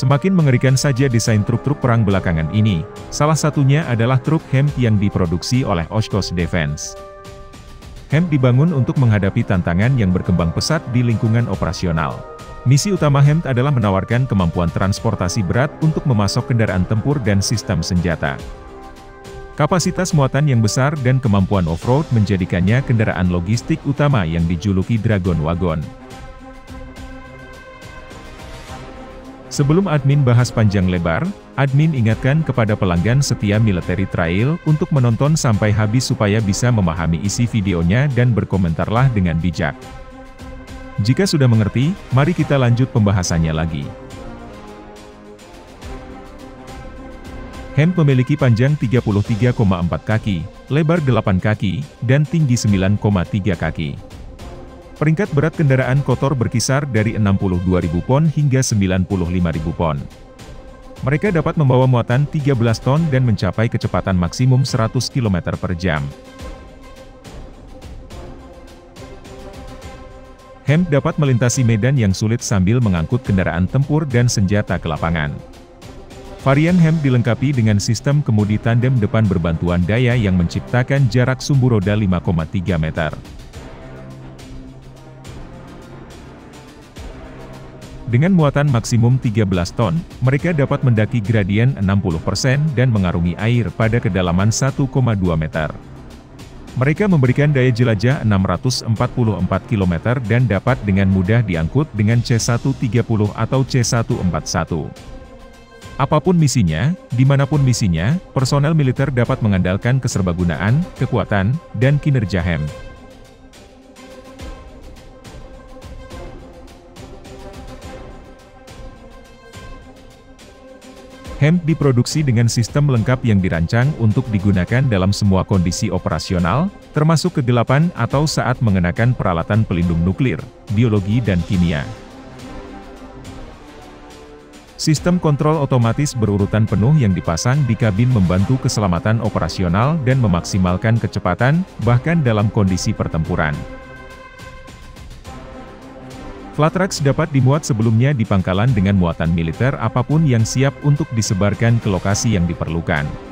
Semakin mengerikan saja desain truk-truk perang belakangan ini, salah satunya adalah truk HEMT yang diproduksi oleh Oshkosh Defense. HEMT dibangun untuk menghadapi tantangan yang berkembang pesat di lingkungan operasional. Misi utama HEMT adalah menawarkan kemampuan transportasi berat untuk memasok kendaraan tempur dan sistem senjata. Kapasitas muatan yang besar dan kemampuan off-road menjadikannya kendaraan logistik utama yang dijuluki Dragon Wagon. Sebelum admin bahas panjang lebar, admin ingatkan kepada pelanggan setia Military Trail untuk menonton sampai habis supaya bisa memahami isi videonya dan berkomentarlah dengan bijak. Jika sudah mengerti, mari kita lanjut pembahasannya lagi. HEMT memiliki panjang 33,4 kaki, lebar 8 kaki, dan tinggi 9,3 kaki. Peringkat berat kendaraan kotor berkisar dari 62.000 pon hingga 95.000 pon. Mereka dapat membawa muatan 13 ton dan mencapai kecepatan maksimum 100 km per jam. HEMT dapat melintasi medan yang sulit sambil mengangkut kendaraan tempur dan senjata ke lapangan. Varian HEMT dilengkapi dengan sistem kemudi tandem depan berbantuan daya yang menciptakan jarak sumbu roda 5,3 meter. Dengan muatan maksimum 13 ton, mereka dapat mendaki gradien 60% dan mengarungi air pada kedalaman 1,2 meter. Mereka memberikan daya jelajah 644 km dan dapat dengan mudah diangkut dengan C130 atau C141. Apapun misinya, dimanapun misinya, personel militer dapat mengandalkan keserbagunaan, kekuatan, dan kinerja HEMT. HEMT diproduksi dengan sistem lengkap yang dirancang untuk digunakan dalam semua kondisi operasional, termasuk kegelapan atau saat mengenakan peralatan pelindung nuklir, biologi dan kimia. Sistem kontrol otomatis berurutan penuh yang dipasang di kabin membantu keselamatan operasional dan memaksimalkan kecepatan, bahkan dalam kondisi pertempuran. Flat Trucks dapat dimuat sebelumnya di pangkalan dengan muatan militer apapun yang siap untuk disebarkan ke lokasi yang diperlukan.